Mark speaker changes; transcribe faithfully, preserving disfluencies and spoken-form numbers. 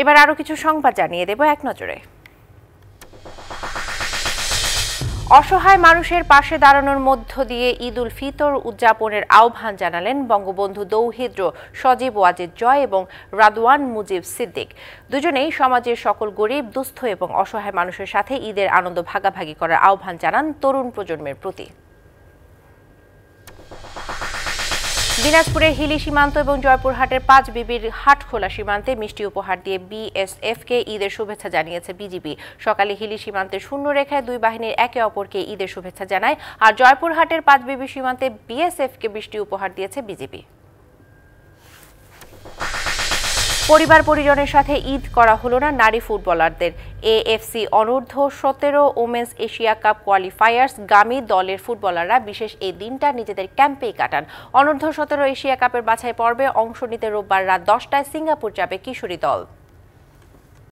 Speaker 1: এবার আরো কিছু সংবাদ জানিয়ে দেব এক নজরে। অসহায় মানুষের পাশে দাঁড়ানোর মধ্য দিয়ে ঈদ উল ফিতর উদযাপনের আহ্বান জানালেন বঙ্গবন্ধু দৌহিত্র সজীব ওয়াজেদ জয় এবং রাদওয়ান মুজিব সিদ্দিক। দুজনেই সমাজের সকল গরিব, দুস্থ এবং অসহায় মানুষের সাথে ঈদের আনন্দ ভাগাভাগি করার আহ্বান জানান তরুণ প্রজন্মের প্রতি। দিনাজপুরের হিলি সীমান্ত এবং জয়পুরহাটের পাঁচ বিবির হাটখোলা সীমান্তে মিষ্টি উপহার দিয়ে বিএসএফকে ঈদের শুভেচ্ছা জানিয়েছে বিজিবি। সকালে হিলি সীমান্তের শূন্য রেখায় দুই বাহিনীর একে অপরকে ঈদের শুভেচ্ছা জানায়, আর জয়পুরহাটের পাঁচ বিবি সীমান্তে বিএসএফকে মিষ্টি উপহার দিয়েছে বিজিবি। পরিবার পরিজনের সাথে ঈদ করা হলো না নারী ফুটবলারদের। এএফসি অনূর্ধ্ব সতেরো ওমেন্স এশিয়া কাপ কোয়ালিফায়ার্স গামী দলের ফুটবলাররা বিশেষ এই দিনটা নিজেদের ক্যাম্পেই কাটান। অনূর্ধ্ব সতেরো এশিয়া কাপের বাছাই পর্বে অংশ নিতে রোববার রাত দশটায় সিঙ্গাপুর যাবে কিশোরী দল।